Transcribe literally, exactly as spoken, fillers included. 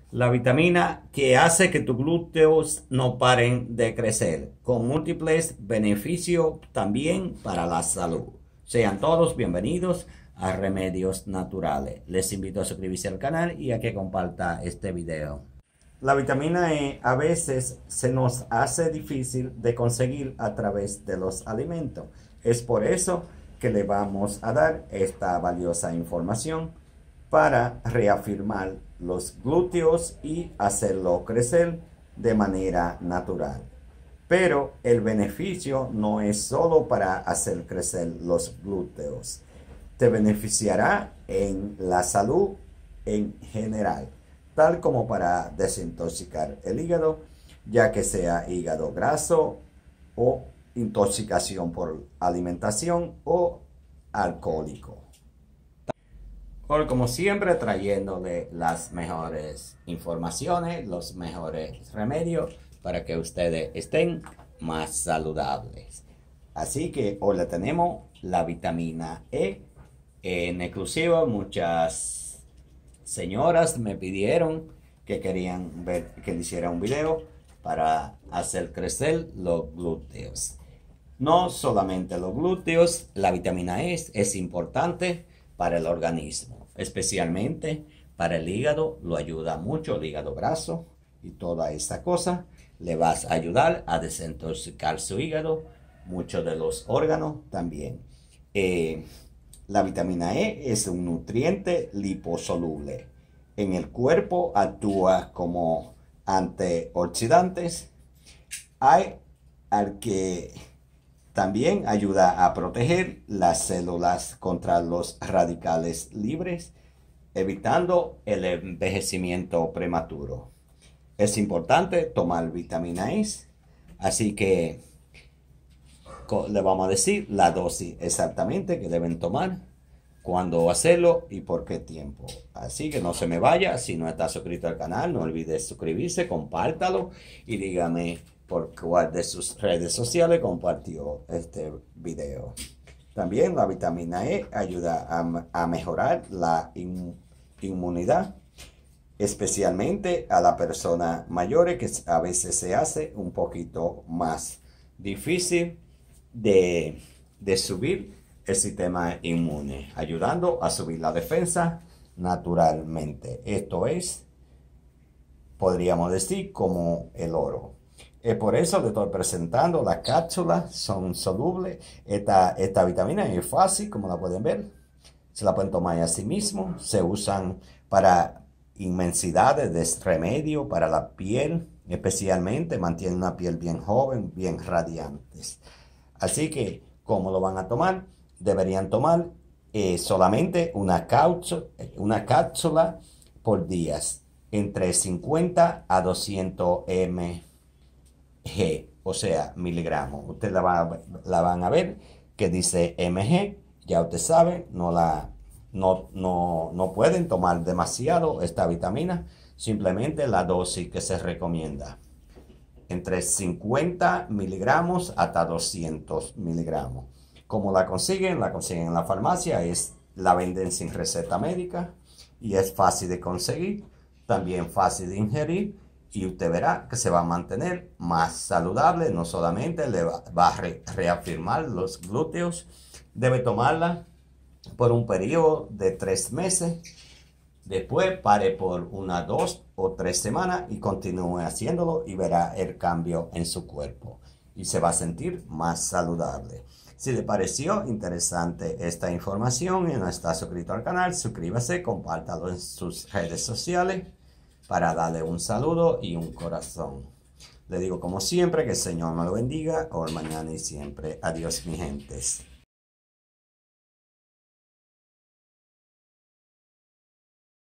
La vitamina que hace que tus glúteos no paren de crecer, con múltiples beneficios también para la salud. Sean todos bienvenidos a Remedios Naturales. Les invito a suscribirse al canal y a que comparta este video. La vitamina E a veces se nos hace difícil de conseguir a través de los alimentos. Es por eso que le vamos a dar esta valiosa información para reafirmar los glúteos y hacerlo crecer de manera natural. Pero el beneficio no es solo para hacer crecer los glúteos. Te beneficiará en la salud en general, tal como para desintoxicar el hígado, ya que sea hígado graso o intoxicación por alimentación o alcohólico. Por como siempre, trayéndole las mejores informaciones, los mejores remedios para que ustedes estén más saludables. Así que hoy le tenemos la vitamina E. En exclusiva, muchas señoras me pidieron que querían ver que le hiciera un video para hacer crecer los glúteos. No solamente los glúteos, la vitamina E es importante para el organismo, especialmente para el hígado. Lo ayuda mucho, el hígado graso y toda esa cosa. Le vas a ayudar a desintoxicar su hígado, muchos de los órganos también. Eh, la vitamina E es un nutriente liposoluble. En el cuerpo actúa como antioxidantes, hay al que también ayuda a proteger las células contra los radicales libres, evitando el envejecimiento prematuro. Es importante tomar vitamina E, así que le vamos a decir la dosis exactamente que deben tomar, cuándo hacerlo y por qué tiempo. Así que no se me vaya. Si no está suscrito al canal, no olvide suscribirse, compártalo y dígame por cuál de sus redes sociales compartió este video. También la vitamina E ayuda a, a mejorar la in, inmunidad, especialmente a las personas mayores, que a veces se hace un poquito más difícil de, de subir el sistema inmune, ayudando a subir la defensa naturalmente. Esto es, podríamos decir, como el oro. Es por eso le estoy presentando las cápsulas, son solubles. Esta, esta vitamina es fácil, como la pueden ver. Se la pueden tomar a sí mismo. Se usan para inmensidades de remedio, para la piel, especialmente mantiene una piel bien joven, bien radiante. Así que, ¿cómo lo van a tomar? Deberían tomar eh, solamente una cápsula, una cápsula por día, entre cincuenta a doscientos mililitros. G, o sea, miligramos. Ustedes la, va, la van a ver que dice M G. Ya usted sabe, no, la, no, no, no pueden tomar demasiado esta vitamina. Simplemente la dosis que se recomienda. Entre cincuenta miligramos hasta doscientos miligramos. ¿Cómo la consiguen? La consiguen en la farmacia. Es, la venden sin receta médica. Y es fácil de conseguir. También fácil de ingerir. Y usted verá que se va a mantener más saludable. No solamente le va, va a re, reafirmar los glúteos. Debe tomarla por un periodo de tres meses. Después pare por una, dos o tres semanas y continúe haciéndolo y verá el cambio en su cuerpo. Y se va a sentir más saludable. Si le pareció interesante esta información y no está suscrito al canal, suscríbase, compártalo en sus redes sociales, para darle un saludo y un corazón. Le digo como siempre que el Señor me lo bendiga, hoy, mañana y siempre. Adiós, mi gentes.